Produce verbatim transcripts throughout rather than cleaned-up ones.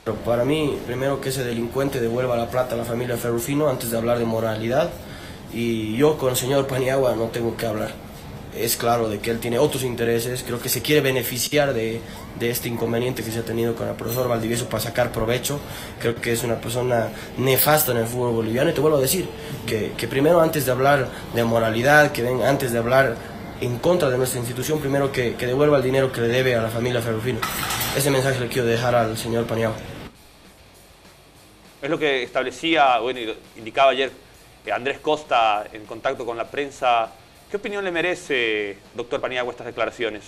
Para mí, primero que ese delincuente devuelva la plata a la familia Ferrufino antes de hablar de moralidad. Y yo con el señor Paniagua no tengo que hablar. Es claro de que él tiene otros intereses, creo que se quiere beneficiar de, de este inconveniente que se ha tenido con el profesor Valdivieso para sacar provecho. Creo que es una persona nefasta en el fútbol boliviano y te vuelvo a decir que, que primero antes de hablar de moralidad, que ven, antes de hablar en contra de nuestra institución, primero que, que devuelva el dinero que le debe a la familia Ferrufino. Ese mensaje le quiero dejar al señor Paniagua. Es lo que establecía, bueno, indicaba ayer Andrés Costa en contacto con la prensa. ¿Qué opinión le merece, doctor Paniagua, estas declaraciones?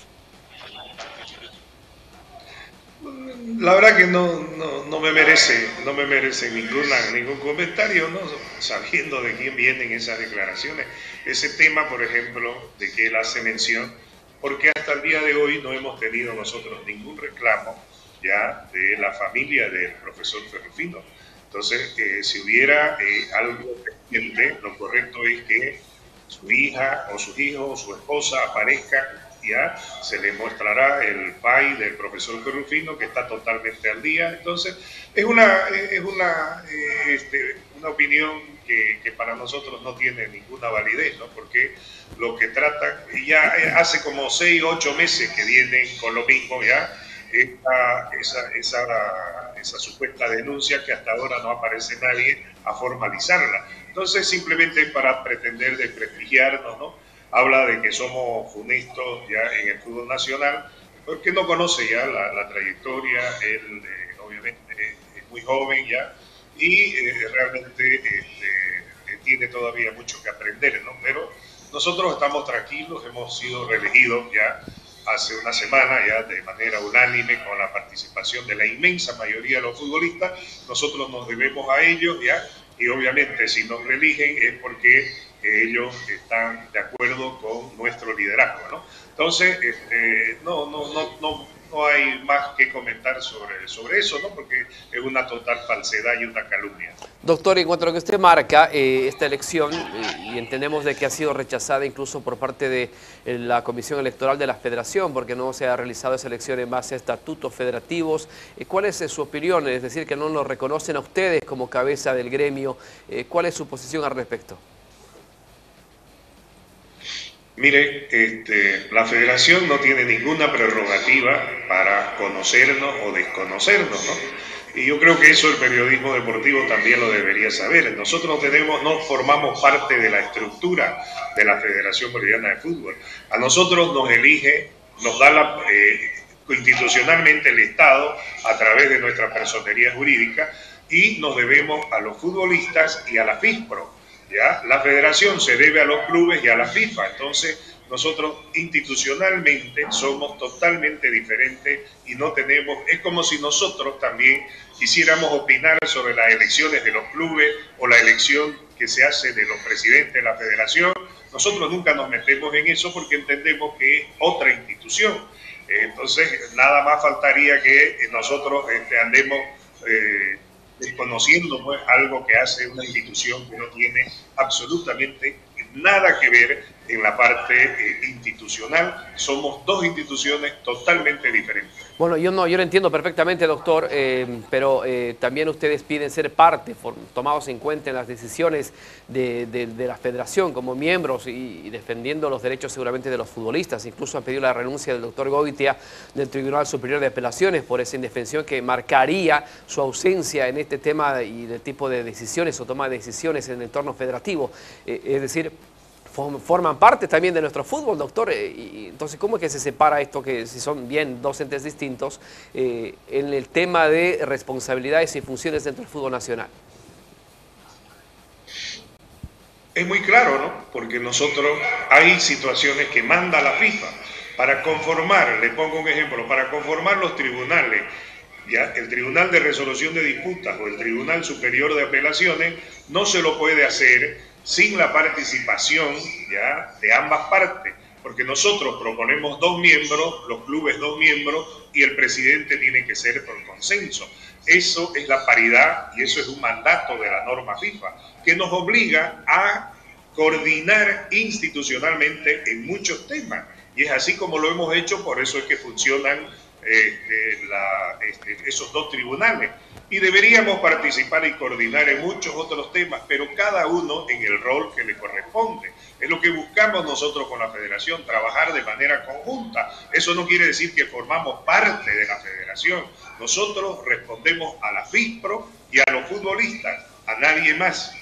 La verdad que no, no, no me merece, no me merece ninguna, ningún comentario, ¿no? Sabiendo de quién vienen esas declaraciones. Ese tema, por ejemplo, de que él hace mención, porque hasta el día de hoy no hemos tenido nosotros ningún reclamo ya de la familia del profesor Ferrufino. Entonces, eh, si hubiera eh, algo pendiente, lo correcto es que su hija o sus hijos o su esposa aparezca, ya se le mostrará el P A I del profesor Ferrufino, que está totalmente al día. Entonces, es una, es una, eh, este, una opinión que, que para nosotros no tiene ninguna validez, ¿no? Porque lo que tratan, ya hace como seis, ocho meses que vienen con lo mismo, ya, esta, esa, esa, esa supuesta denuncia que hasta ahora no aparece nadie a formalizarla. Entonces, simplemente para pretender desprestigiarnos, ¿no? Habla de que somos funestos ya en el fútbol nacional, porque no conoce ya la, la trayectoria, él eh, obviamente es muy joven ya, y eh, realmente este, tiene todavía mucho que aprender, ¿no? Pero nosotros estamos tranquilos, hemos sido reelegidos ya hace una semana ya de manera unánime con la participación de la inmensa mayoría de los futbolistas. Nosotros nos debemos a ellos ya, y obviamente si nos reeligen es porque ellos están de acuerdo con nuestro liderazgo, ¿no? Entonces, este, no, no, no, no, no hay más que comentar sobre, sobre eso, ¿no? Porque es una total falsedad y una calumnia. Doctor, en cuanto a lo que usted marca, eh, esta elección, eh, y entendemos de que ha sido rechazada incluso por parte de eh, la Comisión Electoral de la Federación, porque no se ha realizado esa elección en base a estatutos federativos. Eh, ¿Cuál es eh, su opinión? Es decir, que no nos reconocen a ustedes como cabeza del gremio. Eh, ¿Cuál es su posición al respecto? Mire, este, la federación no tiene ninguna prerrogativa para conocernos o desconocernos, ¿no? Y yo creo que eso el periodismo deportivo también lo debería saber. Nosotros tenemos, no formamos parte de la estructura de la Federación Boliviana de Fútbol. A nosotros nos elige, nos da la, eh, institucionalmente el Estado a través de nuestra personería jurídica, y nos debemos a los futbolistas y a la FISPRO. ¿Ya? La federación se debe a los clubes y a la FIFA. Entonces nosotros institucionalmente somos totalmente diferentes y no tenemos, es como si nosotros también quisiéramos opinar sobre las elecciones de los clubes o la elección que se hace de los presidentes de la federación. Nosotros nunca nos metemos en eso porque entendemos que es otra institución. Entonces nada más faltaría que nosotros este, andemos eh, desconociendo pues, algo que hace una institución que no tiene absolutamente nada que ver en la parte eh, institucional. Somos dos instituciones totalmente diferentes. Bueno, yo no, yo lo entiendo perfectamente, doctor, eh, pero eh, también ustedes piden ser parte, for, tomados en cuenta en las decisiones de, de, de la federación como miembros y, y defendiendo los derechos seguramente de los futbolistas. Incluso han pedido la renuncia del doctor Goitia del Tribunal Superior de Apelaciones por esa indefensión que marcaría su ausencia en este tema y del tipo de decisiones o toma de decisiones en el entorno federativo. Eh, es decir, forman parte también de nuestro fútbol, doctor. Y entonces, ¿cómo es que se separa esto, que si son bien dos entes distintos, eh, en el tema de responsabilidades y funciones dentro del fútbol nacional? Es muy claro, ¿no? Porque nosotros hay situaciones que manda la FIFA para conformar, le pongo un ejemplo, para conformar los tribunales, ya el Tribunal de Resolución de Disputas o el Tribunal Superior de Apelaciones no se lo puede hacer sin la participación ya de ambas partes, porque nosotros proponemos dos miembros, los clubes dos miembros y el presidente tiene que ser por consenso. Eso es la paridad y eso es un mandato de la norma FIFA que nos obliga a coordinar institucionalmente en muchos temas, y es así como lo hemos hecho. Por eso es que funcionan este, la, este, esos dos tribunales. Y deberíamos participar y coordinar en muchos otros temas, pero cada uno en el rol que le corresponde. Es lo que buscamos nosotros con la federación, trabajar de manera conjunta. Eso no quiere decir que formamos parte de la federación. Nosotros respondemos a la FISPRO y a los futbolistas, a nadie más.